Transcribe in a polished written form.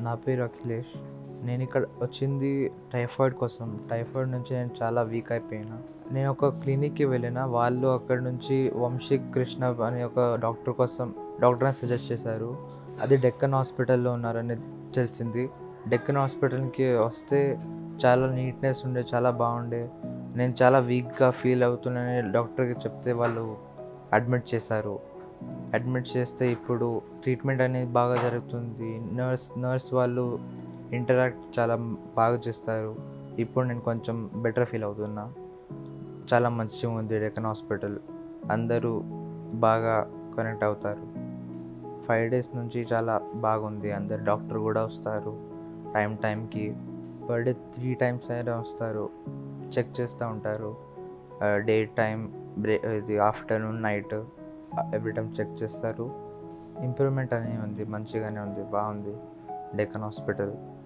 నా పేరు అఖిలేష్. నేను ఇక్కడ వచ్చింది టైఫాయిడ్ కోసం. టైఫాయిడ్ నుంచి నేను చాలా వీక్ అయిపోయినా. నేను ఒక క్లినిక్కి వెళ్ళిన. వాళ్ళు అక్కడ నుంచి వంశీ కృష్ణ అనే ఒక డాక్టర్ని సజెస్ట్ చేశారు. అది డెక్కన్ హాస్పిటల్లో ఉన్నారని తెలిసింది. డెక్కన్ హాస్పిటల్కి వస్తే చాలా నీట్నెస్ ఉండే, చాలా బాగుండే. నేను చాలా వీక్గా ఫీల్ అవుతున్నానని డాక్టర్కి చెప్తే వాళ్ళు అడ్మిట్ చేశారు. అడ్మిట్ చేస్తే ఇప్పుడు ట్రీట్మెంట్ అనేది బాగా జరుగుతుంది. నర్స్ వాళ్ళు ఇంటరాక్ట్ చాలా బాగా చేస్తారు. ఇప్పుడు నేను కొంచెం బెటర్ ఫీల్ అవుతున్నా. చాలా మంచిగా ఉంది డెక్కన్ హాస్పిటల్. అందరూ బాగా కనెక్ట్ అవుతారు. 5 days నుంచి చాలా బాగుంది. అందరు డాక్టర్ కూడా వస్తారు టైంకి. పర్ డే 3 times అయినా వస్తారు. చెక్ చేస్తూ ఉంటారు. డే టైం, ఇది afternoon, night every time check చేస్తారు. ఇంప్రూవ్మెంట్ అనేది ఉంది, మంచిగానే ఉంది, బాగుంది డెక్కన్ హాస్పిటల్.